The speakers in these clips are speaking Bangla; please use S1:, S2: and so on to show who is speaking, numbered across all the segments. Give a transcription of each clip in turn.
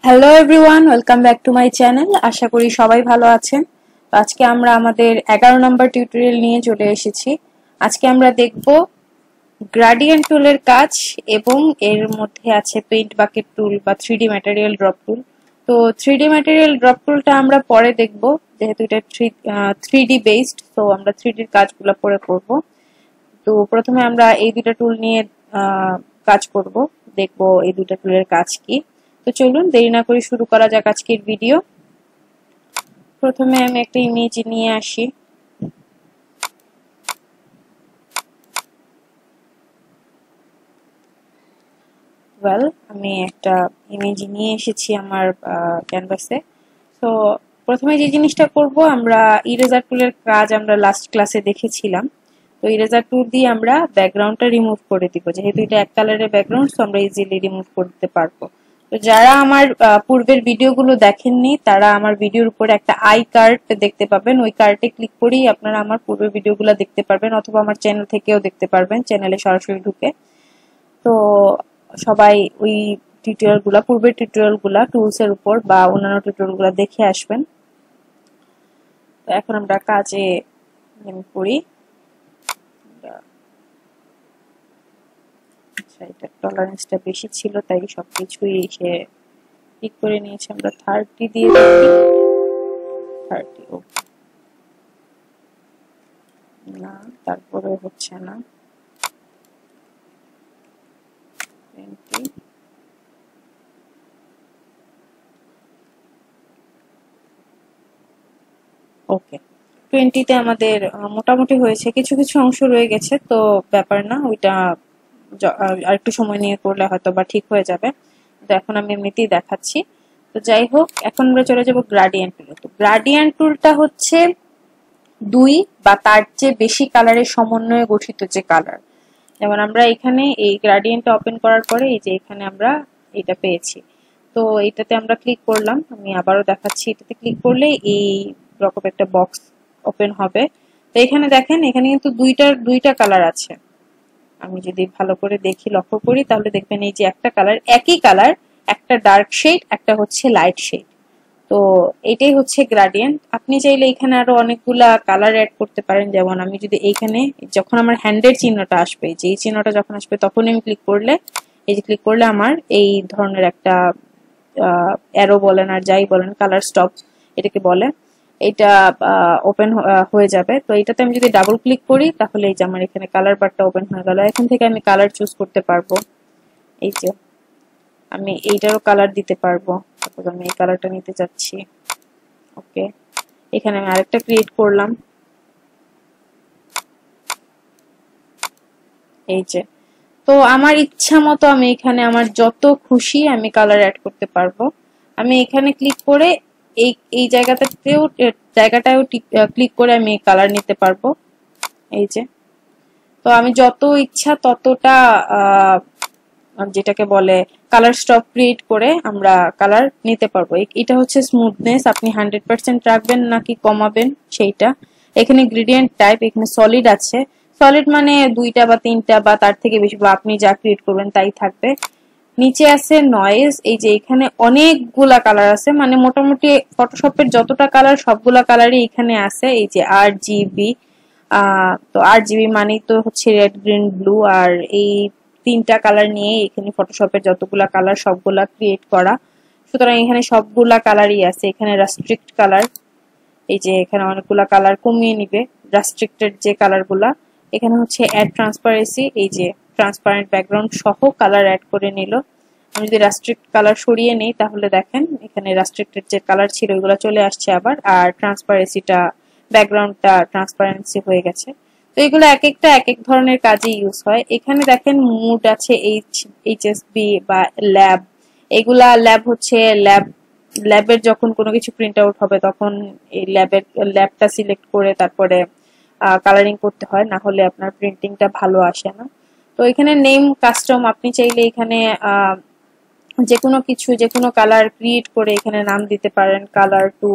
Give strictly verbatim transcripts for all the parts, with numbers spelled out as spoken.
S1: Hello everyone, welcome back to my channel. আশা করি সবাই ভালো আছেন। তো আজকে আমরা আমাদের এগারো নম্বর টিউটোরিয়াল নিয়ে চলে এসেছি। আজকে আমরা দেখব গ্রেডিয়েন্ট টুলের কাজ এবং এর মধ্যে আছে পেইন্ট বাকেট টুল বা three D material drop tool. তো থ্রি ডি ম্যাটেরিয়াল ড্রপ টুলটা আমরা পরে দেখব, যেহেতু এটা থ্রি ডি বেসড, তো আমরা থ্রি ডির কাজগুলো পরে করব। তো প্রথমে আমরা এই দুটা টুল নিয়ে কাজ করব, দেখব এই দুটা টুলের কাজ কি। তো চলুন দেরি না করে শুরু করা যাক আজকের ভিডিও। প্রথমে আমি একটা ইমেজ নিয়ে আসি। ওয়েল, আমি একটা ইমেজ নিয়ে এসেছি আমার ক্যানভাসে। তো প্রথমে যে জিনিসটা করব, আমরা ইরেজার টুলের কাজ আমরা লাস্ট ক্লাসে দেখেছিলাম। তো ইরেজার টুল দিয়ে আমরা ব্যাকগ্রাউন্ডটা রিমুভ করে দিব, যেহেতু এটা এক কালারের ব্যাকগ্রাউন্ড, তো আমরা ইজিলি রিমুভ করতে পারবো। তো যারা আমার পূর্বের ভিডিওগুলো দেখেননি, তারা আমার ভিডিওর উপরে একটা আই কার্ড দেখতে পাবেন। ওই কার্ডে ক্লিক করেই আপনারা আমার পূর্বের ভিডিওগুলো দেখতে পারবেন, অথবা আমার চ্যানেল থেকেও দেখতে পারবেন, চ্যানেলে সরাসরি ঢুকে। তো সবাই ওই টিউটোরিয়াল গুলা, পূর্বের টিউটোরিয়াল গুলা টুলস এর উপর বা অন্যান্য টিউটোরিয়াল গুলা দেখে আসবেন। তো এখন আমরা কাজে নেমে পড়ি। আচ্ছা, এটা টলারেন্সটা বেশি ছিল, তাই সবকিছুই সে ঠিক করে নিয়েছে। আমরা থার্টি দিয়ে দেখি। থার্টি ওকে না, তারপরে হচ্ছে না। টোয়েন্টি ওকে, টোয়েন্টিতে আমাদের মোটামুটি হয়েছে, কিছু কিছু অংশ রয়ে গেছে, তো ব্যাপার না, ওইটা আর একটু সময় নিয়ে করলে হয়তো বা ঠিক হয়ে যাবে। তো এখন আমি এমনিতেই দেখাচ্ছি। তো যাই হোক, এখন আমরা চলে যাব গ্রেডিয়েন্ট টুলে। তো গ্রেডিয়েন্ট টুলটা হচ্ছে দুই বা তার চেয়ে বেশি কালারের সমন্বয়ে গঠিত যে কালার। যেমন আমরা এখানে এই গ্রেডিয়েন্টটা ওপেন করার পরে এই যে এখানে আমরা এটা পেয়েছি। তো এটাতে আমরা ক্লিক করলাম, আমি আবারও দেখাচ্ছি। এটাতে ক্লিক করলে এই রকম একটা বক্স ওপেন হবে। তো এখানে দেখেন, এখানে কিন্তু দুইটার দুইটা কালার আছে। আমি যদি ভালো করে দেখি, লক্ষ্য করি, তাহলে দেখবেন এই যে একটা কালার, একই কালার, একটা ডার্ক শেড, একটা হচ্ছে লাইট শেড। তো এটাই হচ্ছে গ্রেডিয়েন্ট। আপনি চাইলে এখানে আরো অনেকগুলা কালার অ্যাড করতে পারেন। যেমন আমি যদি এইখানে, যখন আমার হ্যান্ডের চিহ্নটা আসবে, যে এই চিহ্নটা যখন আসবে, তখন আমি ক্লিক করলে, এই যে ক্লিক করলে আমার এই ধরনের একটা অ্যারো বলেন আর যাই বলেন, কালার স্টপ এটাকে বলে, এটা ওপেন হয়ে যাবে। তো এটাতে আমি যদি ডাবল ক্লিক করি, তাহলে এই যে আমার এখানে কালার বারটা ওপেন হয়ে গেল। এখান থেকে আমি কালার চুজ করতে পারবো। এই যে আমি এইটারও কালার দিতে পারবো, তারপর আমি এই কালারটা নিতে চাচ্ছি। ওকে, এখানে আমি আরেকটা ক্রিয়েট করলাম। এই যে, তো আমার ইচ্ছা মতো আমি এখানে আমার যত খুশি আমি কালার অ্যাড করতে পারবো। আমি এখানে ক্লিক করে এই এই জায়গাটাতেও জায়গাটাও ক্লিক করে আমি কালার নিতে পারবো। এই যে, তো আমি যত ইচ্ছা ততটা যেটাকে বলে কালার স্টপ ক্রিয়েট করে আমরা কালার নিতে পারবো। এটা হচ্ছে স্মুথনেস, আপনি হান্ড্রেড পার্সেন্ট রাখবেন নাকি কমাবেন সেইটা। এখানে গ্রেডিয়েন্ট টাইপ, এখানে সলিড আছে। সলিড মানে দুইটা বা তিনটা বা তার থেকে বেশি, বা আপনি যা ক্রিয়েট করবেন তাই থাকবে। নিচে আছে নয়েজ। এই যে এখানে অনেকগুলা কালার আছে, মানে মোটামুটি ফটোশপের যতটা কালার সবগুলা কালারই এখানে আছে। এই যে আর জিবি, আহ তো আর জিবি মানেই তো হচ্ছে রেড, গ্রিন, ব্লু, আর এই তিনটা কালার নিয়ে এখানে ফটোশপের যতগুলা কালার সবগুলা ক্রিয়েট করা। সুতরাং এখানে সবগুলা কালারই আছে। এখানে রেস্ট্রিক্ট কালার, এই যে এখানে অনেকগুলা কালার কমিয়ে নিবে, রেস্ট্রিক্টেড যে কালার গুলা। এখানে হচ্ছে অ্যাড ট্রান্সপারেন্সি, এই যে ট্রান্সপারেন্ট ব্যাকগ্রাউন্ড সহ কালার অ্যাড করে নিল। আমি যদি রেস্ট্রিক্ট কালার সরিয়ে নেই, তাহলে দেখেন এখানে রেস্ট্রিক্টেড যে কালার ছিল ওইগুলো চলে আসছে আবার, আর ট্রান্সপারেন্সিটা, ব্যাকগ্রাউন্ডটা ট্রান্সপারেন্সি হয়ে গেছে। তো এগুলো এক একটা এক এক ধরনের কাজে ইউজ হয়। এখানে দেখেন মুড আছে, এইচ এইচএসবি বা ল্যাব। এগুলা ল্যাব হচ্ছে ল্যাব ল্যাবের যখন কোনো কিছু প্রিন্ট আউট হবে, তখন এই ল্যাবের ল্যাবটা সিলেক্ট করে তারপরে কালারিং করতে হয়, না হলে আপনার প্রিন্টিংটা ভালো আসে না। তো এখানে নেম কাস্টম, আপনি চাইলে এখানে আহ যে কোনো কিছু, যে কোনো কালার ক্রিয়েট করে এখানে নাম দিতে পারেন। কালার টু,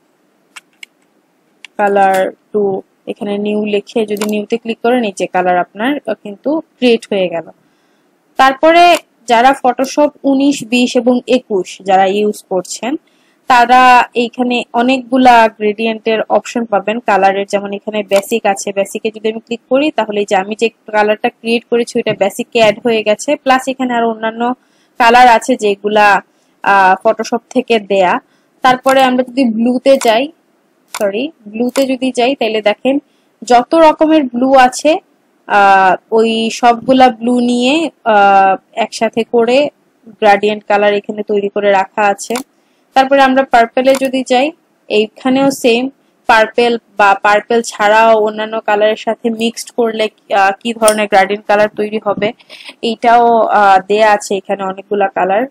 S1: কালার টু, এখানে নিউ লিখে যদি নিউতে ক্লিক করেন, এই যে কালার আপনার কিন্তু ক্রিয়েট হয়ে গেল। তারপরে যারা ফটোশপ উনিশ বিশ এবং একুশ যারা ইউজ করছেন তারা এইখানে অনেকগুলা গ্রেডিয়েন্টের অপশন পাবেন কালারের, যেমন এখানে বেসিক আছে, বেসিকে যদি আমি ক্লিক করি তাহলে যে আমি যে কালারটা ক্রিয়েট করেছি ওইটা বেসিকে অ্যাড হয়ে গেছে, প্লাস এখানে আরো অন্যান্য কালার আছে যেগুলা ফটোশপ থেকে দেয়া। তারপরে আমরা যদি ব্লুতে যাই, সরি ব্লুতে যদি যাই তাহলে দেখেন যত রকমের ব্লু আছে আহ ওই সবগুলা ব্লু নিয়ে আহ একসাথে করে গ্রেডিয়েন্ট কালার এখানে তৈরি করে রাখা আছে। তারপরে আমরা পার্পেলে যদি যাই, এইখানেও সেম পার্পেল বা পার্পেল ছাড়াও অন্যান্য কালারের সাথে মিক্সড করলে কি ধরনের গ্রেডিয়েন্ট কালার তৈরি হবে এইটাও দেয়া আছে এখানে অনেকগুলা কালার।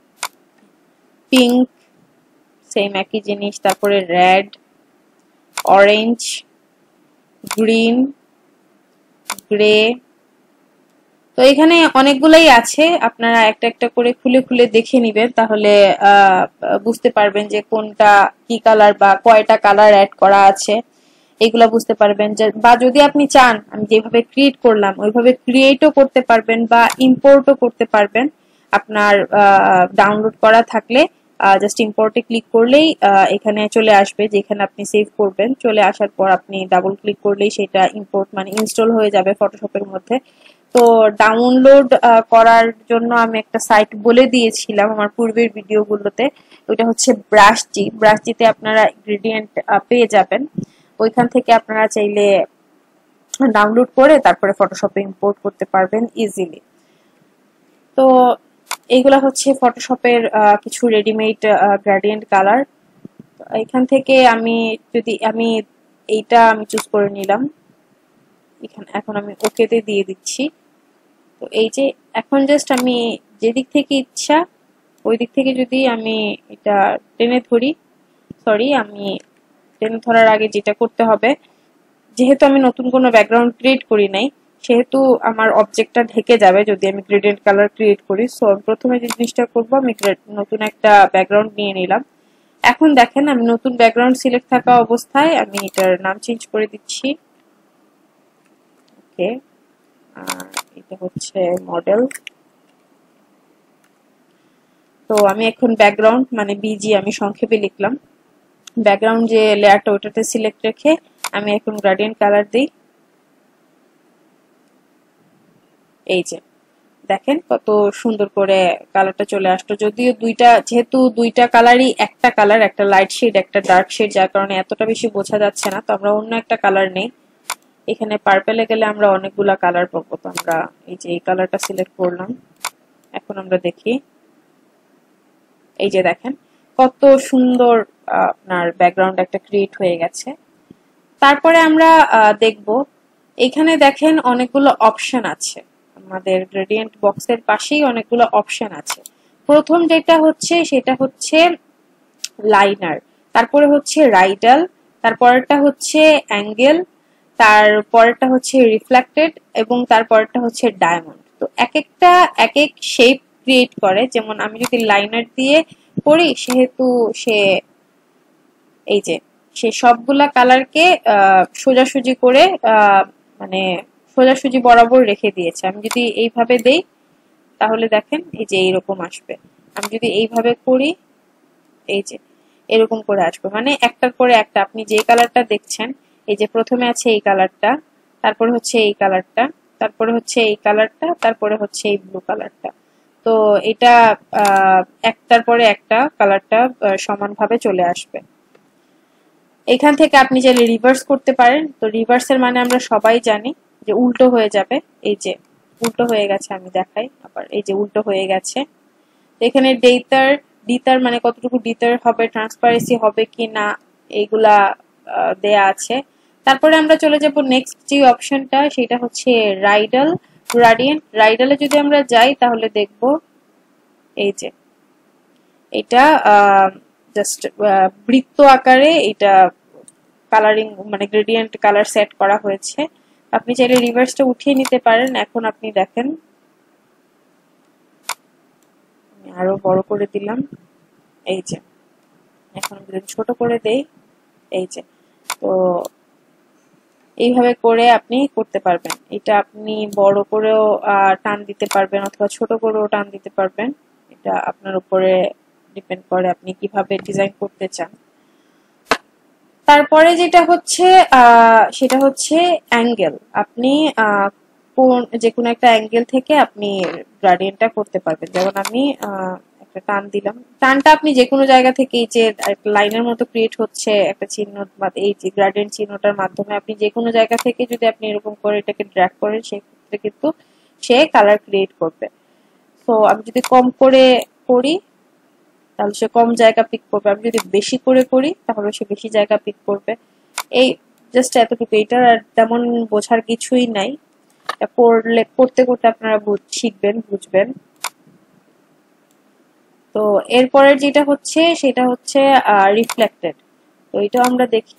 S1: পিঙ্ক সেম একই জিনিস, তারপরে রেড, অরেঞ্জ, গ্রিন, গ্রে। তো এখানে অনেকগুলাই আছে, আপনারা একটা একটা করে খুলে খুলে দেখে নিবেন তাহলে বুঝতে পারবেন যে কোনটা কি কালার বা কয়টা কালার অ্যাড করা আছে এগুলা বুঝতে পারবেন। বা যদি আপনি চান আমি যেভাবে ক্রিয়েট করলাম ওইভাবে ক্রিয়েটও করতে পারবেন বা ইম্পোর্টও করতে পারবেন। আপনার ডাউনলোড করা থাকলে জাস্ট ইম্পোর্টে ক্লিক করলেই এখানে চলে আসবে, যেখানে আপনি সেভ করবেন। চলে আসার পর আপনি ডাবল ক্লিক করলেই সেটা ইম্পোর্ট মানে ইনস্টল হয়ে যাবে ফটোশপের মধ্যে। তো ডাউনলোড করার জন্য আমি একটা সাইট বলে দিয়েছিলাম আমার পূর্বের ভিডিওগুলোতে, ওইটা হচ্ছে ব্রাশজি। ব্রাশজিতে আপনারা ইনগ্রেডিয়েন্ট পেয়ে যাবেন, ওইখান থেকে আপনারা চাইলে ডাউনলোড করে তারপরে ফটোশপে ইম্পোর্ট করতে পারবেন ইজিলি। তো এইগুলা হচ্ছে ফটোশপের কিছু রেডিমেড গ্রেডিয়েন্ট কালার। এখান থেকে আমি যদি আমি এইটা আমি চুজ করে নিলাম, এখানে এখন আমি ওকেতে দিয়ে দিচ্ছি। তো এই যে এখন জাস্ট আমি যেদিক থেকে ইচ্ছা ওই দিক থেকে যদি আমি এটা টেনে ধরি, সরি আমি টেনে ধরার আগে যেটা করতে হবে, যেহেতু আমি নতুন কোনো ব্যাকগ্রাউন্ড ক্রিয়েট করি নাই সেহেতু আমার অবজেক্টটা ঢেকে যাবে যদি আমি গ্রেডিয়েন্ট কালার ক্রিয়েট করি। সো প্রথমে যে জিনিসটা করবো আমি নতুন একটা ব্যাকগ্রাউন্ড নিয়ে নিলাম। এখন দেখেন আমি নতুন ব্যাকগ্রাউন্ড সিলেক্ট থাকা অবস্থায় আমি এটার নাম চেঞ্জ করে দিচ্ছি। ওকে, এটা হচ্ছে মডেল। তো আমি এখন ব্যাকগ্রাউন্ড মানে বিজি আমি সংক্ষেপে লিখলাম। ব্যাকগ্রাউন্ড যে লেয়ারটা ওটাতে সিলেক্ট রেখে আমি এখন গ্রেডিয়েন্ট কালার দিই। এই যে দেখেন কত সুন্দর করে কালারটা চলে আসলো, যদিও দুইটা যেহেতু দুইটা কালারই একটা কালার, একটা লাইট শেড একটা ডার্ক শেড, যার কারণে এতটা বেশি বোঝা যাচ্ছে না। তো আমরা অন্য একটা কালার নেই, এখানে পার্পেলে গেলে আমরা অনেকগুলা কালার পাবো। তো আমরা এই যে এই কালারটা সিলেক্ট করলাম। এখন আমরা দেখি, এই যে দেখেন কত সুন্দর আপনার ব্যাকগ্রাউন্ড একটা ক্রিয়েট হয়ে গেছে। তারপরে আমরা দেখব এখানে দেখেন অনেকগুলো অপশন আছে, আমাদের গ্রেডিয়েন্ট বক্সের পাশেই অনেকগুলো অপশন আছে। প্রথম যেটা হচ্ছে সেটা হচ্ছে লাইনার, তারপরে হচ্ছে রাইডাল, তারপরেরটা হচ্ছে অ্যাঙ্গেল, তারপরেরটা হচ্ছে রিফ্লেক্টেড এবং তারপরেরটা হচ্ছে ডায়মন্ড। তো এক একটা এক এক শেপ ক্রিয়েট করে, যেমন আমি যদি লাইনার দিয়ে করি সেহেতু সে এই যে সে সবগুলা কালারকে সোজাসুজি করে মানে সোজাসুজি বরাবর রেখে দিয়েছে। আমি যদি এইভাবে দেই তাহলে দেখেন এই যে এইরকম আসবে। আমি যদি এইভাবে করি এই যে এরকম করে আসবে, মানে একটার পরে একটা আপনি যে কালারটা দেখছেন এই যে প্রথমে আছে এই কালারটা, তারপরে হচ্ছে এই কালারটা, তারপরে হচ্ছে এই কালারটা, তারপরে হচ্ছে এই ব্লু কালারটা। তো এটা একটার পরে একটা কালারটা সমানভাবে চলে আসবে। এখান থেকে আপনি চাইলে রিভার্স করতে পারেন। তো রিভার্সের মানে আমরা সবাই জানি যে উল্টো হয়ে যাবে, এই যে উল্টো হয়ে গেছে, আমি দেখাই আবার, এই যে উল্টো হয়ে গেছে। এখানে ডেটার ডিটার মানে কতটুকু ডিটার হবে, ট্রান্সপারেন্সি হবে কি না এইগুলা দেয়া আছে। তারপরে আমরা চলে যাব নেক্সট যে অপশনটা, সেটা হচ্ছে রাইডাল গ্রেডিয়েন্ট। রাইডালে যদি আমরা যাই তাহলে দেখব এই যে এটা জাস্ট বৃত্ত আকারে এটা কালারিং মানে গ্রেডিয়েন্ট কালার সেট করা হয়েছে। আপনি চাইলে রিভার্সটা উঠিয়ে নিতে পারেন। এখন আপনি দেখেন আমি আরো বড় করে দিলাম, এই যে এখন যদি ছোট করে দেই এই যে, তো এইভাবে করে আপনি করতে পারবেন। এটা আপনি বড় করেও টান দিতে পারবেন অথবা ছোট করেও টান দিতে পারবেন। এটা আপনার উপরে ডিপেন্ড করে আপনি কিভাবে ডিজাইন করতে চান। তারপরে যেটা হচ্ছে সেটা হচ্ছে অ্যাঙ্গেল। আপনি কোন যে কোনো একটা অ্যাঙ্গেল থেকে আপনি গ্রেডিয়েন্টটা করতে পারবেন। যেমন আমি একটা টান দিলাম, টানটা আপনি যে কোনো জায়গা থেকে এই যে লাইনের মতো ক্রিয়েট হচ্ছে একটা চিহ্ন বা এই যে গ্রেডিয়েন্ট চিহ্নটার মাধ্যমে আপনি যে কোনো জায়গা থেকে যদি আপনি এরকম করে এটাকে ড্র্যাগ করেন সেক্ষেত্রে কিন্তু সে কালার ক্রিয়েট করবে। তো আমি যদি কম করে করি তাহলে সে কম জায়গা পিক করবে, আমি যদি বেশি করে করি তাহলে সে বেশি জায়গা পিক করবে। এই জাস্ট এতটুকু, এটা তেমন বোঝার কিছুই নাই, করলে করতে করতে আপনারা শিখবেন, বুঝবেন। তো এরপরের যেটা হচ্ছে সেটা হচ্ছে রিফ্লেক্টেড। তো এটা আমরা দেখি,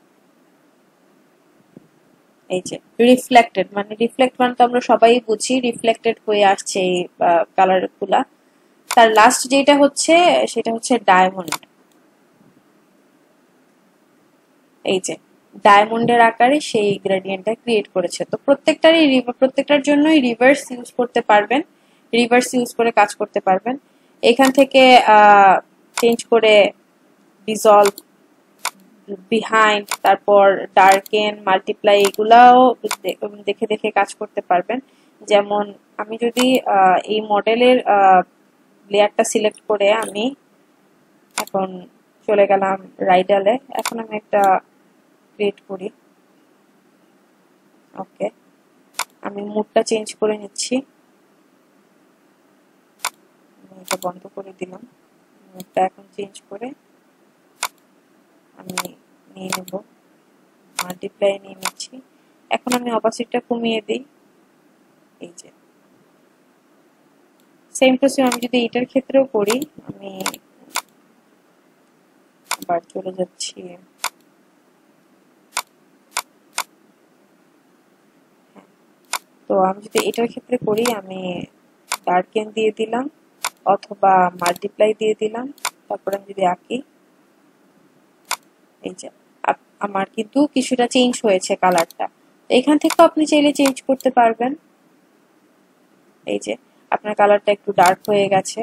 S1: এই যে রিফ্লেক্টেড মানে রিফ্লেক্ট মানে তো আমরা সবাই বুঝি রিফ্লেক্টেড হয়ে আসছে এই কালার গুলা। তার লাস্ট যেটা হচ্ছে সেটা হচ্ছে ডায়মন্ড। এই যে ডায়মন্ডের আকারে সেই গ্রেডিয়েন্টটা ক্রিয়েট করেছে। তো প্রত্যেকটারই প্রত্যেকটার জন্যই রিভার্স ইউজ করতে পারবেন, রিভার্স ইউজ করে কাজ করতে পারবেন। এখান থেকে চেঞ্জ করে ডিসলভ, বিহাইন্ড, তারপর ডার্কেন, মাল্টিপ্লাই এগুলাও দেখে দেখে কাজ করতে পারবেন। যেমন আমি যদি এই মডেলের লেয়ারটা সিলেক্ট করে আমি এখন চলে গেলাম রাইডালে, এখন আমি একটা ক্রিয়েট করি। ওকে, আমি মুডটা চেঞ্জ করে নিচ্ছি, এটা বন্ধ করে দিলাম। মুডটা এখন চেঞ্জ করে আমি নিয়ে নেব, মাল্টিপ্লাই নিয়ে নিচ্ছি। এখন আমি অপাসিটিটা কমিয়ে দিই। এই যে সেম টু সেম আমি যদি এটার ক্ষেত্রেও করি, আমি আবার চলে যাচ্ছি, তো আমি যদি এটার ক্ষেত্রে করি আমি ডার্কেন দিয়ে দিলাম অথবা মাল্টিপ্লাই দিয়ে দিলাম, তারপর আমি যদি আঁকি, এই যে আমার কিন্তু কিছুটা চেঞ্জ হয়েছে কালারটা। এখান থেকে আপনি চাইলে চেঞ্জ করতে পারবেন। এই যে আপনার কালারটা একটু ডার্ক হয়ে গেছে,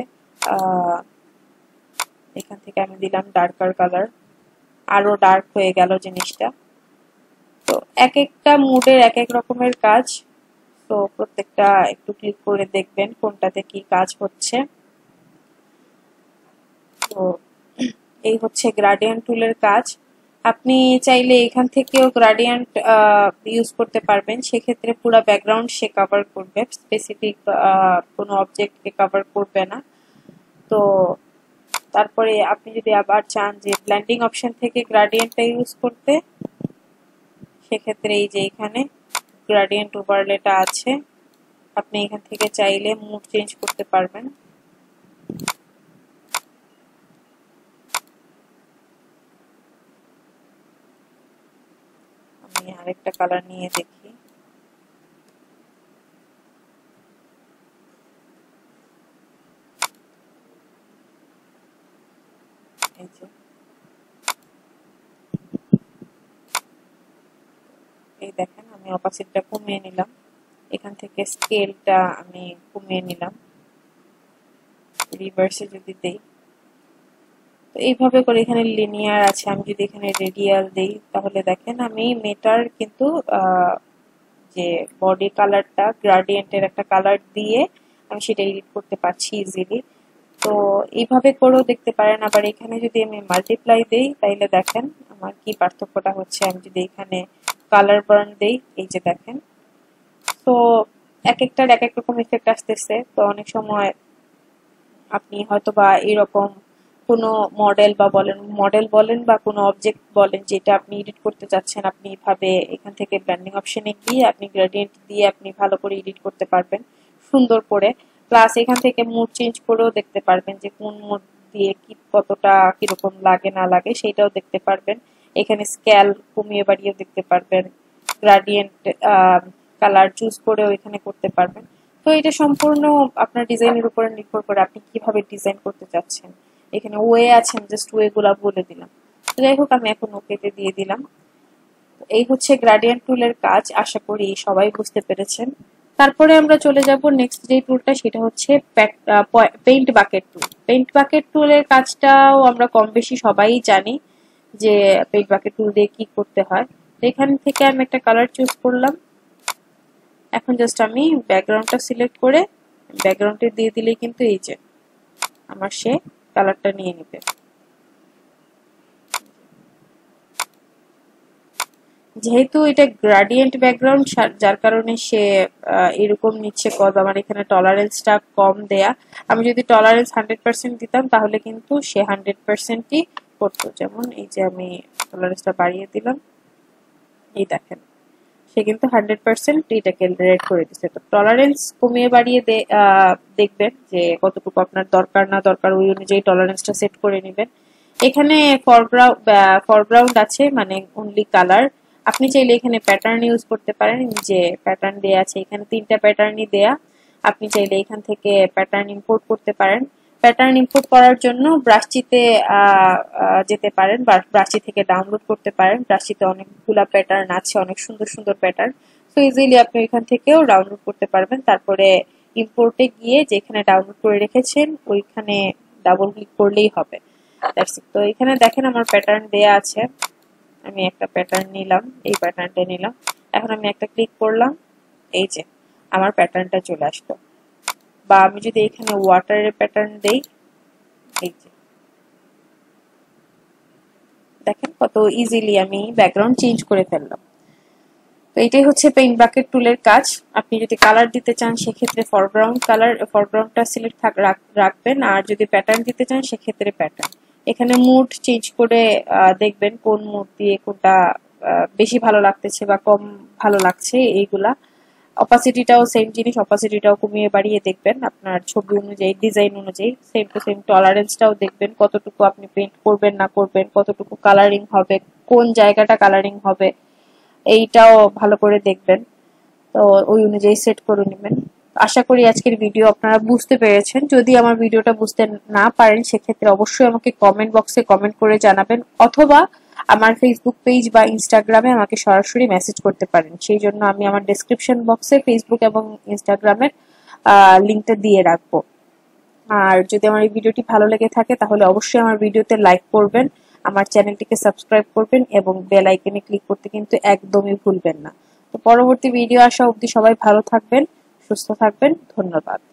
S1: এখান থেকে আমি দিলাম ডার্কার কালার, আরো ডার্ক হয়ে গেল জিনিসটা। তো এক একটা মুডের এক এক রকমের কাজ, তো প্রত্যেকটা একটু ক্লিক করে দেখবেন কোনটাতে কি কাজ হচ্ছে। তো এই হচ্ছে গ্রেডিয়েন্ট টুলের কাজ। আপনি চাইলে এখান থেকেও গ্রেডিয়েন্ট ইউজ করতে পারবেন, সেক্ষেত্রে পুরো ব্যাকগ্রাউন্ড সে কভার করবে, স্পেসিফিক কোনো অবজেক্টকে কভার করবে না। তো তারপরে আপনি যদি আবার চান যে ব্লেন্ডিং অপশন থেকে গ্রেডিয়েন্টটা ইউজ করতে, সেক্ষেত্রে এই যে এখানে গ্রেডিয়েন্ট ওভারলেটা আছে, আপনি এখান থেকে চাইলে মুড চেঞ্জ করতে পারবেন। আমি আরেকটা কালার নিয়ে দেখি, এই যে এই দেখেন আমি অপাসিটিটা কমিয়ে নিলাম, এখান থেকে স্কেলটা আমি কমিয়ে নিলাম, রিভার্সে যদি দেই, তো এইভাবে করে এখানে লিনিয়ার আছে, আমি যদি এখানে রেডিয়াল দেই তাহলে দেখেন আমি মেটার কিন্তু যে বডি কালারটা গ্রেডিয়েন্টের একটা কালার দিয়ে আমি সেটা এডিট করতে পারছি ইজিলি। তো এইভাবে করেও দেখতে পারেন। আবার এখানে যদি আমি মাল্টিপ্লাই দেই তাইলে দেখেন আমার কি পার্থক্যটা হচ্ছে। আমি যদি এখানে কালার বার্ন দেই, এই যে দেখেন, তো এক একটার এক এক রকম ইফেক্ট আসতেছে। তো অনেক সময় আপনি হয়তো বা এরকম কোনো মডেল বা বলেন মডেল বলেন বা কোনো অবজেক্ট বলেন যেটা আপনি এডিট করতে চাচ্ছেন, আপনি এভাবে এখান থেকে ব্লেন্ডিং অপশনে গিয়ে আপনি গ্রেডিয়েন্ট দিয়ে আপনি ভালো করে এডিট করতে পারবেন সুন্দর করে। প্লাস এখান থেকে মুড চেঞ্জ করেও দেখতে পারবেন যে কোন মুড দিয়ে কি কতটা কিরকম লাগে না লাগে সেটাও দেখতে পারবেন। এখানে স্কেল কমিয়ে বাড়িয়ে দেখতে পারবেন, গ্রেডিয়েন্ট কালার চুজ করেও এখানে করতে পারবেন। তো এটা সম্পূর্ণ আপনার ডিজাইনের উপরে নির্ভর করে আপনি কিভাবে ডিজাইন করতে চাচ্ছেন। এখানে ওয়ে আছেন, জাস্ট ওয়ে গুলা বলে দিলাম। তো যাই হোক আমি এখন ওকেতে দিয়ে দিলাম। এই হচ্ছে গ্রেডিয়েন্ট টুলের কাজ, আশা করি সবাই বুঝতে পেরেছেন। তারপরে আমরা চলে যাব নেক্সট যে টুলটা, সেটা হচ্ছে paint bucket tool. Paint bucket টুলের কাজটাও আমরা কম বেশি সবাই জানি যে পেইন্ট বাকেট টুল দিয়ে কি করতে হয়। এখান থেকে আমি একটা কালার চুজ করলাম। এখন জাস্ট আমি ব্যাকগ্রাউন্ডটা সিলেক্ট করে ব্যাকগ্রাউন্ডে দিয়ে দিলেই কিন্তু এই যে আমার সে কালারটা নিয়ে নেবে। যেহেতু এটা গ্রেডিয়েন্ট ব্যাকগ্রাউন্ড, যার কারণে সে এরকম নিচ্ছে, কজ আমার এখানে টলারেন্সটা কম দেয়া। আমি যদি টলারেন্স হান্ড্রেড পার্সেন্ট দিতাম তাহলে কিন্তু সে হান্ড্রেড পার্সেন্টই করতো। যেমন এই যে আমি টলারেন্সটা বাড়িয়ে দিলাম, এই দেখেন সে কিন্তু হান্ড্রেড পার্সেন্ট এটাকে রেড করে দিচ্ছে। তো টলারেন্স কমিয়ে বাড়িয়ে দেখবেন যে কতটুকু আপনার দরকার না দরকার, ওই অনুযায়ী টলারেন্সটা সেট করে নেবেন। এখানে ফরগ্রাউন্ড ফরগ্রাউন্ড আছে, মানে অনলি কালার। আপনি চাইলে এখানে প্যাটার্ন ইউজ করতে পারেন, যে প্যাটার্ন দেয়া আছে এখানে তিনটা প্যাটার্নই দেয়া। আপনি চাইলে এখান থেকে প্যাটার্ন ইম্পোর্ট করতে পারেন। প্যাটার্ন ইম্পোর্ট করার জন্য ব্রাশচিতে যেতে পারেন, ব্রাশচি থেকে ডাউনলোড করতে পারেন। ব্রাশচিতে অনেকগুলা প্যাটার্ন আছে, অনেক সুন্দর সুন্দর প্যাটার্ন, তো ইজিলি আপনি এখান থেকেও ডাউনলোড করতে পারবেন। তারপরে ইম্পোর্টে গিয়ে যেখানে ডাউনলোড করে রেখেছেন ওইখানে ডাবল ক্লিক করলেই হবে। তো এখানে দেখেন আমার প্যাটার্ন দেয়া আছে, আমি একটা প্যাটার্ন নিলাম, এই প্যাটার্নটা নিলাম। এখন আমি একটা ক্লিক করলাম, এই যে আমার প্যাটার্নটা চলে আসলো। বা আমি যদি এখানে ওয়াটারের প্যাটার্ন দেই, এই যে দেখেন কত ইজিলি আমি ব্যাকগ্রাউন্ড চেঞ্জ করে ফেললাম। তো এটাই হচ্ছে পেইন্ট বাকেট টুলের কাজ। আপনি যদি কালার দিতে চান সেক্ষেত্রে ফরগ্রাউন্ড কালার ফরগ্রাউন্ডটা সিলেক্ট রাখবেন, আর যদি প্যাটার্ন দিতে চান সেক্ষেত্রে প্যাটার্ন। এখানে মুড চেঞ্জ করে দেখবেন কোন মুড দিয়ে কোনটা বেশি ভালো লাগতেছে বা কম ভালো লাগছে এইগুলা। অপাসিটিটাও সেম জিনিস, অপাসিটিটাও কমিয়ে বাড়িয়ে দেখবেন আপনার ছবি অনুযায়ী, ডিজাইন অনুযায়ী। সেম টু সেম টলারেন্সটাও দেখবেন, কতটুকু আপনি পেইন্ট করবেন না করবেন, কতটুকু কালারিং হবে, কোন জায়গাটা কালারিং হবে, এইটাও ভালো করে দেখবেন। তো ওই অনুযায়ী সেট করে নেবেন। আশা করি আজকের ভিডিও আপনারা বুঝতে পেরেছেন। যদি আমার ভিডিওটা বুঝতে না পারেন সেক্ষেত্রে অবশ্যই আমাকে কমেন্ট বক্সে কমেন্ট করে জানাবেন, অথবা আমার ফেসবুক পেজ বা ইনস্টাগ্রামে আমাকে সরাসরি মেসেজ করতে পারেন। সেই জন্য আমি আমার ডেসক্রিপশন বক্সে ফেসবুক এবং ইনস্টাগ্রামের লিঙ্কটা দিয়ে রাখবো। আর যদি আমার এই ভিডিওটি ভালো লেগে থাকে তাহলে অবশ্যই আমার ভিডিওতে লাইক করবেন, আমার চ্যানেলটিকে সাবস্ক্রাইব করবেন এবং বেল আইকনে ক্লিক করতে কিন্তু একদমই ভুলবেন না। তো পরবর্তী ভিডিও আসা অবধি সবাই ভালো থাকবেন, সুস্থ থাকবেন। ধন্যবাদ।